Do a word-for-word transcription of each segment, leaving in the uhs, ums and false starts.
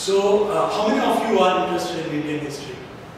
So, uh, how many of you are interested in Indian history?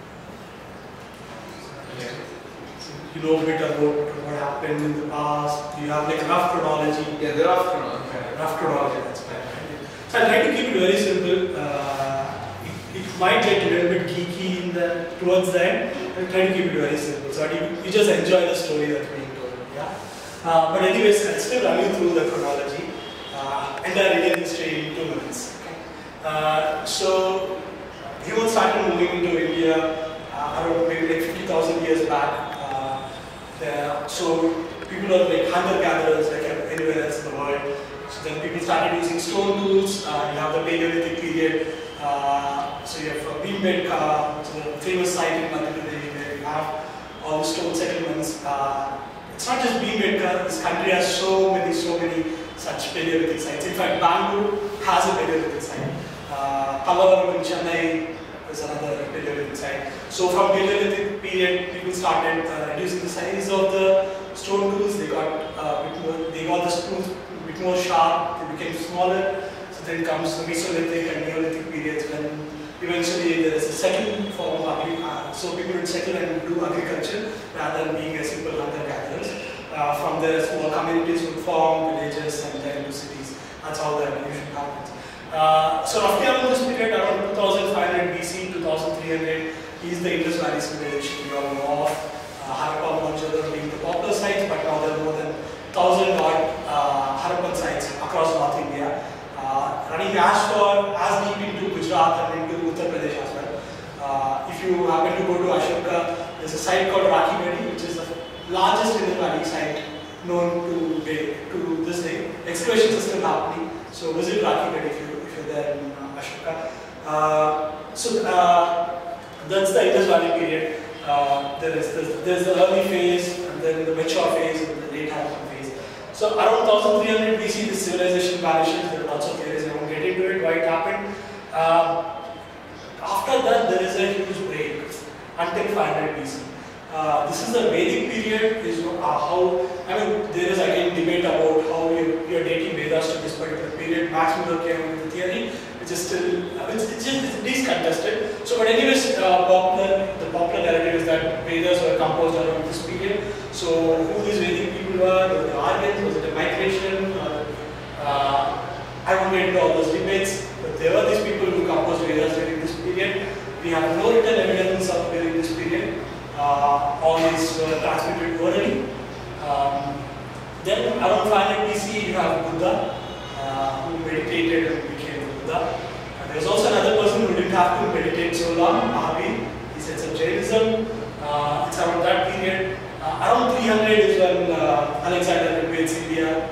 Yeah. So you know a bit about what happened in the past. You have like rough chronology. Yeah, the rough chronology. Yeah, rough chronology, that's fine. So I'll try to keep it very simple. Uh, it, it might get a little bit geeky in the towards the end. I'll try to keep it very simple so that you, you just enjoy the story that's being told. Yeah. Uh, but anyways, I'll still run you through the chronology. Uh, entire Indian history in two minutes. Okay. Uh, so humans started moving into India uh, around maybe like fifty thousand years back. Uh, there, so people are like hunter-gatherers like anywhere else in the world. So then people started using stone tools. Uh, you have the Paleolithic period. Uh, so you have uh, Bhimbetka, so the famous site in Madhya Pradesh where you have all the stone settlements. Uh, it's not just Bhimbetka. This country has so many, so many such Paleolithic sites. In fact, Bengal has a Paleolithic site. Uh, Pallavaram in Chennai is another Paleolithic site. So from Paleolithic period, people started uh, reducing the size of the stone tools. They got uh, bit more, they got the tools a bit more sharp. They became smaller. So then comes the Mesolithic and Neolithic periods when eventually there is a second form of agriculture. Uh, so people would settle and do agriculture rather than being a simple hunter-gatherers. Uh, from there, small communities would form, villages, and then into cities. That's how the evolution happens. Uh, so roughly around this period, around two thousand five hundred B C, two thousand three hundred, is the Indus Valley civilization we all know of. Uh, Harappa, Mohenjo-daro being the popular sites, but now there are more than one thousand odd uh, Harappan sites across North India, uh, running as far as deep into Gujarat and into Uttar Pradesh as well. Uh, if you happen to go to Ashoka, there's a site called Rakhi, which is the largest Indus Valley site known to day, to this day. Excavations are still happening, so visit Rakhi if you if you're there in uh, Ashoka. Uh, so uh, that's the Indus Valley period. Uh, there is there's, there's the early phase, and then the mature phase, and the late Harappan phase. So around one thousand three hundred B C, this civilization vanishes. There are lots of theories. I won't get into it. Why it happened? Uh, after that, there is a huge break until five hundred B C. Uh, this is the Vedic period. Is uh, how I mean there is again debate about how you are dating Vedas to this particular period. Max Muller came up with the theory, which is still uh, it's, it's just it is contested. So, but anyways, uh, popular the popular narrative is that Vedas were composed around this period. So, who these Vedic people were? Was it the Aryans? Was it a migration? Or, uh, I won't get into all those debates. But there were these people who composed Vedas during this period. We have no written evidence of during this period. Uh, all these were transmitted orally. Um, then around five hundred B C you have Buddha, uh, who meditated and became Buddha. And there was also another person who didn't have to meditate so long, Mahavir. He said some Jainism. Uh, it's around that period. Uh, around three hundred is when uh, Alexander invades India,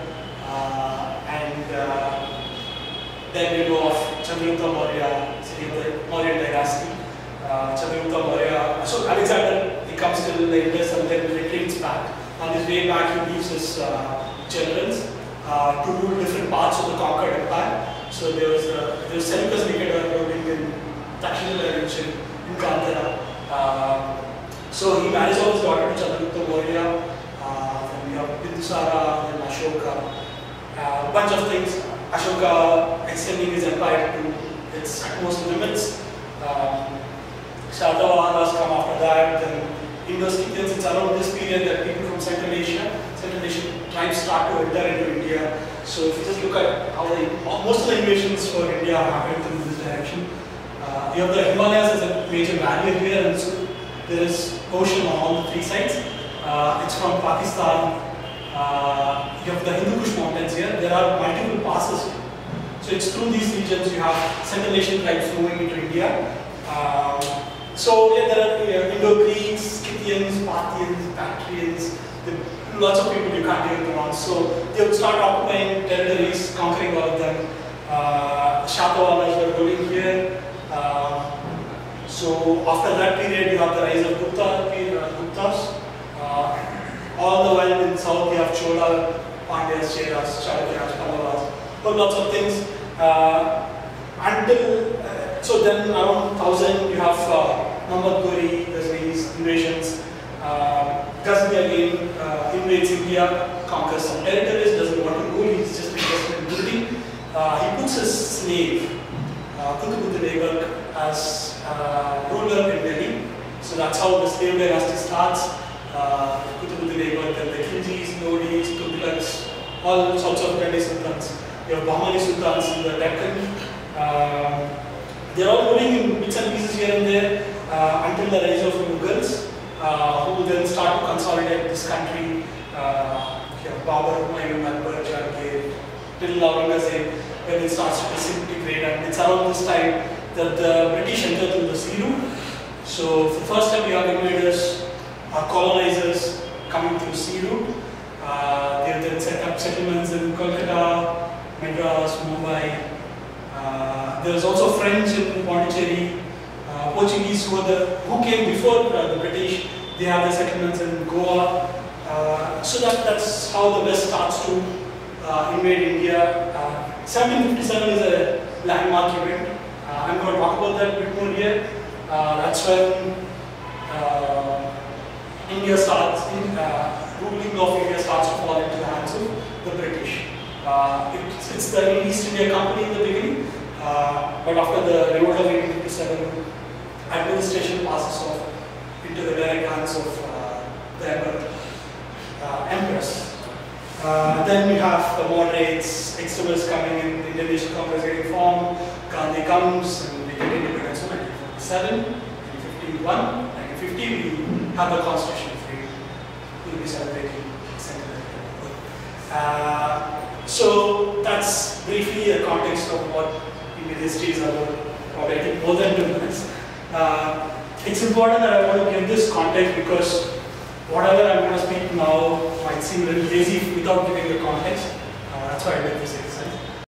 uh, and uh, then we know of Chandragupta Maurya, the Mauryan dynasty. Uh, Chandragupta Maurya. So Alexander, he comes to the Indus and then retreats back. On his way back, he leaves his uh, generals uh, to rule different parts of the conquered empire. So there was a, there was Seleucus Nicator ruling in Dakshinala region in Gandhara. Uh, so he marries off his daughter to Chandragupta Maurya. Uh, then we have Bindusara and Ashoka. A uh, bunch of things. Ashoka extending his empire to its utmost limits. Um, Shatavahanas come after that, then Indo-Scythians. It's around this period that people from Central Asia, Central Asian tribes start to enter into India. So if you just look at how the, most of the invasions for India happened in this direction. Uh, you have the Himalayas as a major barrier here, and so there is ocean on all the three sides. Uh, it's from Pakistan. Uh, you have the Hindu Kush mountains here. There are multiple passes. So it's through these regions you have Central Asian tribes moving into India. Um, So yeah, there are uh, Indo-Greeks, Scythians, Parthians, Bactrians, lots of people you can't even pronounce. So they would start occupying territories, conquering all of them. Uh, Shatavahanas were ruling here. Uh, so after that period, you have the rise of Gupta, uh, Guptas. Uh, all the while in south, you have Chola, Pandyas, Cheras, Chalukyas, Pallavas, well, lots of things. Uh, until uh, so then around one thousand, you have uh, Muhammad Ghori, Ghaznis, invasions. Uh, Ghazni again uh, invades India, conquers some territories, doesn't want to rule, he's just interested in building. Uh, he puts his slave, uh, Qutbuddin Aibak as uh, ruler in Delhi. So that's how the slave dynasty starts. Uh, Qutbuddin Aibak, then the Khiljis, Lodis, Tughlaqs, all sorts of Delhi sultans. You have Bahmani sultans in the Deccan. Uh, they're all moving in bits and pieces here and there uh, until the rise of Mughals, uh, who then start to consolidate this country. Uh, you have Babur, Humayun, Akbar, Jahangir, till Aurangzeb, when it starts to disintegrate. And it's around this time that the British enter through the sea route. So for the first time, we have invaders, uh, colonizers coming through sea route. Uh, they then set up settlements in Kolkata, Madras, Mumbai. Uh, there was also French in Pondicherry, uh, Portuguese who, were the, who came before uh, the British. They have their settlements in Goa. Uh, so that, that's how the West starts to uh, invade India. Uh, seventeen fifty-seven is a landmark event. Uh, I'm going to talk about that a bit more here. Uh, that's when uh, India starts, in, uh, ruling of India starts to fall into the hands of the British. Uh, it, it's the East India Company in the beginning, uh, but after the revolt of eighteen fifty-seven, administration passes off into the direct hands of uh, the emperor, uh, empress. Uh, then we have the moderates, extremists coming in, the Indian National Congress getting formed, Gandhi comes, and we get independence in nineteen forty-seven, nineteen fifty-one, nineteen fifty, we have the constitution free. We'll be celebrating centenary. Uh, so that's briefly a context of what Indian history is about, probably I think more than two minutes. Uh, it's important that I want to give this context because whatever I'm going to speak now might seem a little lazy without giving the context. Uh, that's why I did this example.